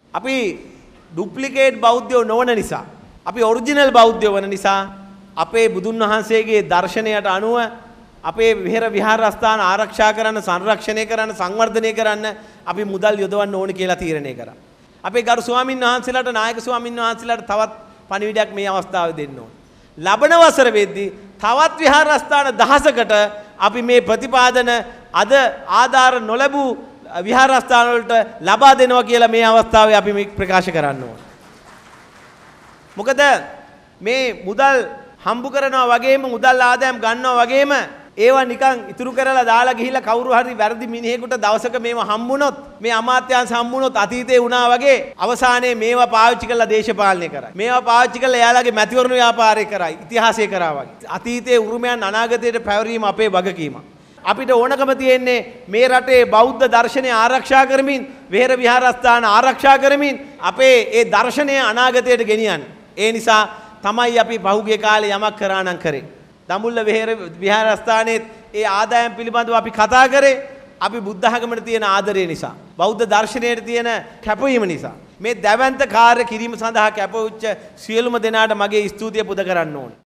අපි ඩුප්ලිකේට් බෞද්ධයෝ නොවන නිසා අපි ඔරිජිනල් බෞද්ධයෝ වන නිසා අපේ බුදුන් වහන්සේගේ දර්ශනයට අනුව අපේ විහෙර විහාරස්ථාන ආරක්ෂා කරන්න සංරක්ෂණය කරන්න සංවර්ධනය කරන්න අපි මුදල් යොදවන්න ඕන කියලා තීරණය කරා. අපේ ගරු ස්වාමින් වහන්සේලාට නායක ස්වාමින් වහන්සේලාට තවත් පණිවිඩයක් මේ අවස්ථාවේ දෙන්න ඕන. ලබන වසර වෙද්දී තවත් විහාරස්ථාන 10කට අපි මේ ප්‍රතිපාදන අද ආධාර නොලැබූ විහාරස්ථාන වලට ලබා දෙනවා කියලා මේ අවස්ථාවේ අපි මේ ප්‍රකාශ කරන්න ඕන. මොකද මේ මුදල් හම්බ කරනවා වගේම මුදල් ආදායම් ගන්නවා වගේම ඒවා නිකන් ඉතුරු කරලා දාලා ගිහිල්ලා කවුරු හරි වැරදි මිනිහෙකුට දවසක මේව හම්බුනොත් මේ අමාත්‍යාංශ හම්බුනොත් අතීතේ වුණා වගේ අවසානයේ මේවා පාවිච්චි කරලා දේශපාලනය කරා. මේවා පාවිච්චි කරලා එයාලගේ මැතිවරණ ව්‍යාපාරය කරා. ඉතිහාසය කරා වගේ. අතීතයේ උරුමයන් අනාගතයට පැවරීම අපේ වගකීමක්. අපිට ඕනකම තියෙන්නේ මේ රටේ බෞද්ධ දර්ශනය ආරක්ෂා කරමින් විහෙර විහාරස්ථාන ආරක්ෂා කරමින් අපේ ඒ දර්ශනය අනාගතයට ගෙනියන්න. ඒ නිසා තමයි අපි පහුගිය කාලේ යමක් කරා නම් කරේ. දඹුල්ල විහාරස්ථානයේ ඒ ආදායම් පිළිබඳව අපි කතා කරේ අපි බුද්ධ ධර්මයට තියෙන ආදරය නිසා බෞද්ධ දර්ශනයට තියෙන කැපවීම නිසා මේ දැවැන්ත කාර්ය කිරීම සඳහා කැපවුච්ච සියලුම දෙනාට මගේ ස්තුතිය පුද කරන්න ඕනේ.